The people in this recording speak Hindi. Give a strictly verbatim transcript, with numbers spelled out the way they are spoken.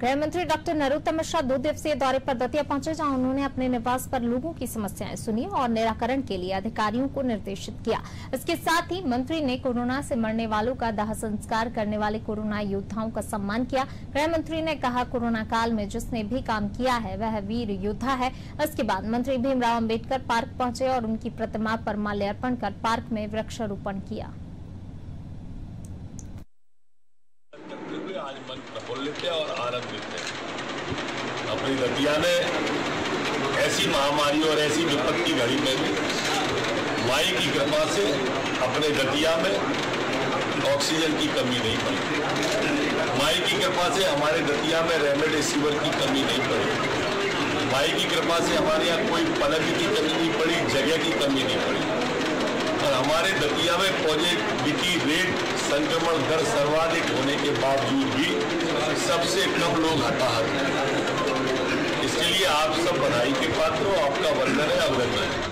गृह मंत्री डॉक्टर नरोत्तम मिश्रा दो दिवसीय दौरे पर दतिया पहुंचे, जहां उन्होंने अपने निवास पर लोगों की समस्याएं सुनी और निराकरण के लिए अधिकारियों को निर्देशित किया। इसके साथ ही मंत्री ने कोरोना से मरने वालों का दाह संस्कार करने वाले कोरोना योद्धाओं का सम्मान किया। गृह मंत्री ने कहा, कोरोना काल में जिसने भी काम किया है वह वीर योद्धा है। इसके बाद मंत्री भीमराव अम्बेडकर पार्क पहुंचे और उनकी प्रतिमा पर माल्यार्पण कर पार्क में वृक्षारोपण किया। आज मन प्रफुल्लित है और आनंदित है। अपनी दतिया ने ऐसी महामारी और ऐसी विपत्ति घड़ी में भी माई की कृपा से अपने दतिया में ऑक्सीजन की कमी नहीं पड़ी। माई की कृपा से हमारे दतिया में रेमडेसिविर की कमी नहीं पड़ी। माई की कृपा से हमारे यहाँ कोई पलक की कमी नहीं पड़ी, जगह की कमी नहीं पड़ी। और हमारे दतिया में पॉजिटिविटी रेट संक्रमण दर सर्वाधिक होने के बावजूद भी सबसे कम लोग हताहत हैं। इसके लिए आप सब बधाई के पात्र हो, आपका वंदन है, अभिनंदन है।